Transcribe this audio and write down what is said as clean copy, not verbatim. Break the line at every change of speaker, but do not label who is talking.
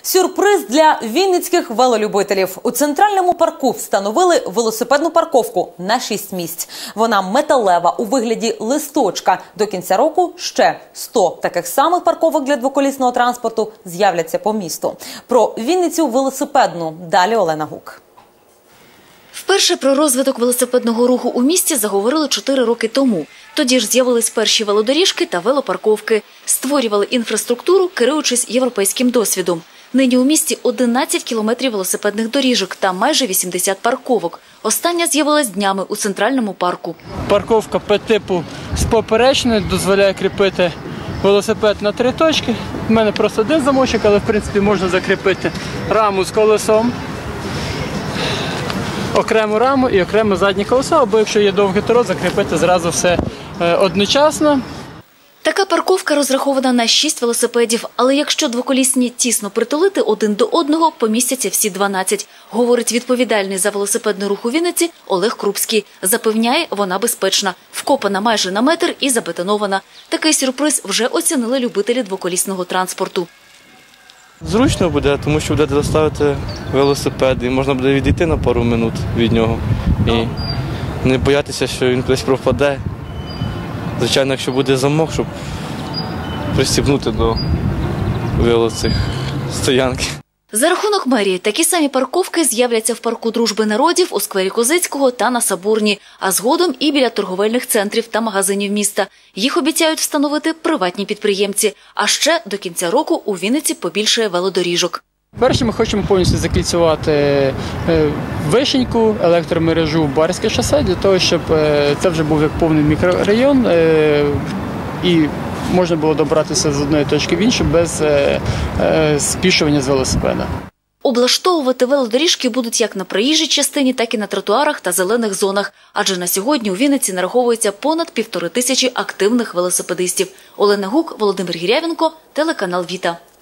Сюрприз для вінницьких велолюбителів. У центральному парку встановили велосипедну парковку на 6 місць. Вона металева у вигляді листочка. До кінця року ще 100 таких самих парковок для двоколісного транспорту з'являться по місту. Про Вінницю велосипедну далі Олена Гук.
Вперше про розвиток велосипедного руху у місті заговорили 4 роки тому. Тоді ж з'явились перші велодоріжки та велопарковки. Створювали інфраструктуру, керуючись європейським досвідом. Нині у місті 11 кілометрів велосипедних доріжок та майже 80 парковок. Остання з'явилась днями у центральному парку.
Парковка П-типу з поперечною дозволяє кріпити велосипед на 3 точки. У мене просто один замочок, але в принципі можна закріпити раму з колесом. Окрему раму і окремо заднє колесо, або якщо є довгий торот, закріпити зразу все одночасно.
Така парковка розрахована на 6 велосипедів, але якщо двоколісні тісно притулити один до одного, помістяться всі 12, говорить відповідальний за велосипедний рух у Вінниці Олег Крупський. Запевняє, вона безпечна, вкопана майже на метр і забетонована. Такий сюрприз вже оцінили любителі двоколісного транспорту.
Зручно буде, тому що буде доставити велосипед і можна буде відійти на пару минут від нього і не боятися, що він кудись пропаде. Звичайно, якщо буде замок, щоб пристібнути до велоцих стоянки.
За рахунок мерії такі самі парковки з'являться в парку Дружби народів, у сквері Козицького та на Соборній, а згодом і біля торговельних центрів та магазинів міста. Їх обіцяють встановити приватні підприємці. А ще до кінця року у Вінниці побільшає велодоріжок.
Перше, ми хочемо повністю закільцювати Вишеньку, електромережу, Барське шосе, для того, щоб це вже був як повний мікрорайон і можна було добратися з одної точки в іншу без спішування з велосипеда.
Облаштовувати велодоріжки будуть як на проїжджій частині, так і на тротуарах та зелених зонах. Адже на сьогодні у Вінниці нараховується понад 1500 активних велосипедистів. Олена Гук, Володимир Гірявенко, телеканал «Віта».